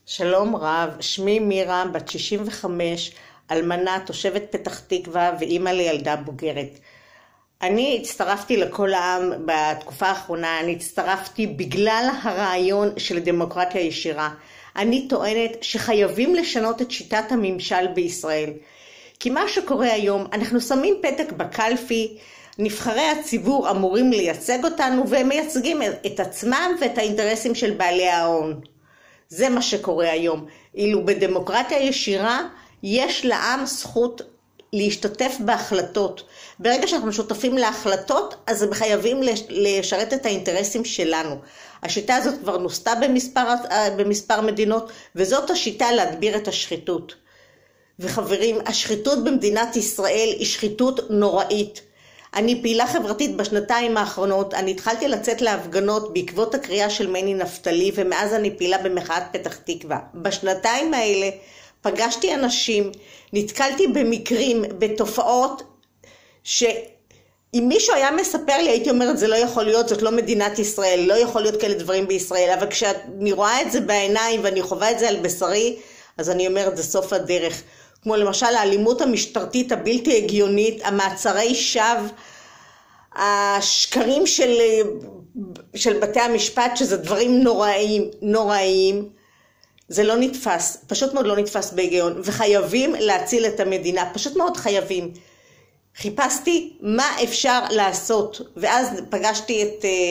שלום רב, שמי מירה, בת 65, אלמנה, תושבת פתח תקווה ואימא לילדה בוגרת. אני הצטרפתי לכל העם בתקופה האחרונה, אני הצטרפתי בגלל הרעיון של דמוקרטיה ישירה. אני טוענת שחייבים לשנות את שיטת הממשל בישראל. כי מה שקורה היום, אנחנו שמים פתק בקלפי, נבחרי הציבור אמורים לייצג אותנו והם מייצגים את עצמם ואת האינטרסים של בעלי ההון. זה מה שקורה היום. אילו בדמוקרטיה ישירה יש לעם זכות להשתתף בהחלטות. ברגע שאנחנו שותפים להחלטות, אז הם חייבים לשרת את האינטרסים שלנו. השיטה הזאת כבר נוסתה במספר מדינות, וזאת השיטה להדביר את השחיתות. וחברים, השחיתות במדינת ישראל היא שחיתות נוראית. אני פעילה חברתית בשנתיים האחרונות, אני התחלתי לצאת להפגנות בעקבות הקריאה של מני נפתלי, ומאז אני פעילה במחאת פתח תקווה. בשנתיים האלה פגשתי אנשים, נתקלתי במקרים, בתופעות, שאם מישהו היה מספר לי, הייתי אומרת, זה לא יכול להיות, זאת לא מדינת ישראל, לא יכול להיות כאלה דברים בישראל, אבל כשאני רואה את זה בעיניים ואני חווה את זה על בשרי, אז אני אומרת, זה סוף הדרך. כמו למשל האלימות המשטרתית הבלתי הגיונית, המעצרי שווא, השקרים של בתי המשפט, שזה דברים נוראיים, זה לא נתפס, פשוט מאוד לא נתפס בהיגיון, וחייבים להציל את המדינה, פשוט מאוד חייבים. חיפשתי מה אפשר לעשות, ואז פגשתי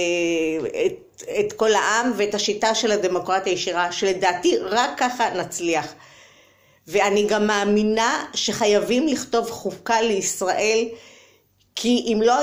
את כל העם ואת השיטה של הדמוקרטיה הישירה, שלדעתי רק ככה נצליח. ואני גם מאמינה שחייבים לכתוב חוקה לישראל, כי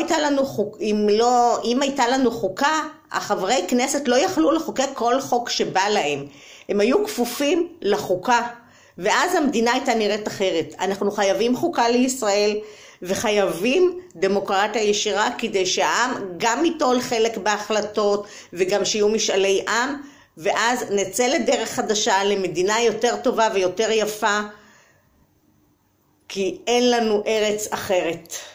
אם הייתה לנו חוקה, החברי כנסת לא יכלו לחוקק כל חוק שבא להם. הם היו כפופים לחוקה, ואז המדינה הייתה נראית אחרת. אנחנו חייבים חוקה לישראל, וחייבים דמוקרטיה ישירה, כדי שהעם גם ייטול חלק בהחלטות, וגם שיהיו משאלי עם, ואז נצא לדרך חדשה למדינה יותר טובה ויותר יפה, כי אין לנו ארץ אחרת.